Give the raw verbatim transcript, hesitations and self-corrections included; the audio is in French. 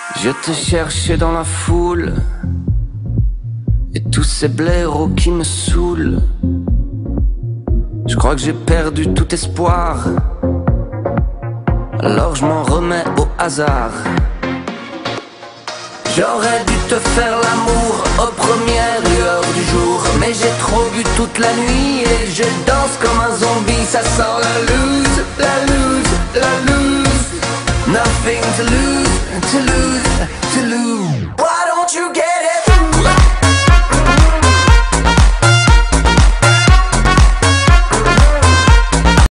Je te cherchais dans la foule et tous ces blaireaux qui me saoulent. Je crois que j'ai perdu tout espoir, alors je m'en remets au hasard. J'aurais dû te faire l'amour aux premières lueurs du jour, mais j'ai trop bu toute la nuit et je danse comme un zombie. Ça sent la loose, la loose, la loose. Nothing to lose, to lose, to lose. Why don't you get